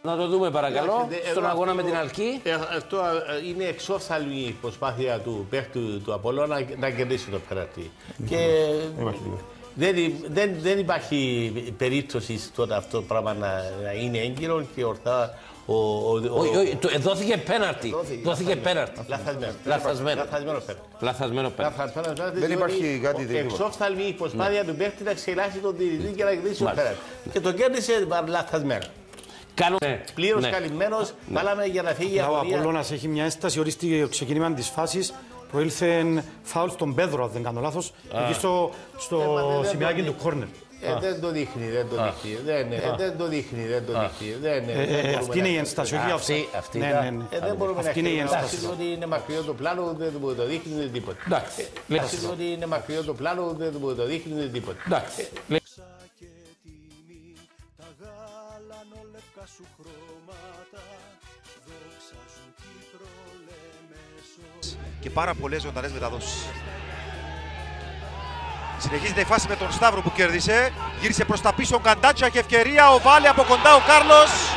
Να το δούμε παρακαλώ, στον αγώνα με την Αλκή. Αυτό είναι εξόφθαλμη η προσπάθεια του παίχτου του Απόλλωνα να κερδίσει το πέναλτι. Και δεν υπάρχει περίπτωση τότε αυτό το πράγμα να είναι έγκυρο και ορθά. Δόθηκε πέναλτι. Δόθηκε πέναλτι. Λαθασμένο πέναλτι. Δεν υπάρχει κάτι τέτοιο. Εξόφθαλμη η προσπάθεια του παίχτη να ξελάσει τον διαιτητή και να κερδίσει το πέναλτι. Και το κέρδισε λαθασμένο. Πλήρως καλυμμένος, βάλαμε για να φύγει η αγωνία. Ο Απόλλωνας έχει μια ένσταση, ορίστηκε το ξεκίνημα της φάσης. Προήλθε φάουλ στον Πέδρο, αν δεν κάνω λάθος, εκεί στο σημειάκι του κόρνερ. Δεν το δείχνει, δεν το δείχνει. Αυτή είναι η ένσταση, όχι αυτή. Δεν μπορούμε να χρειάζεται ότι είναι μακριό το πλάνο, δεν το δείχνει τίποτα. Εντάξει. Ότι είναι μακριό το πλάνο, δεν το δείχνει τίποτα. Εντάξει. Και πάρα πολλές ζωντανές μεταδόσεις. Συνεχίζεται η φάση με τον Σταύρο που κέρδισε. Γύρισε προς τα πίσω ο Καντάτσια και ευκαιρία. Ο Βάλε από κοντά ο Κάρλος.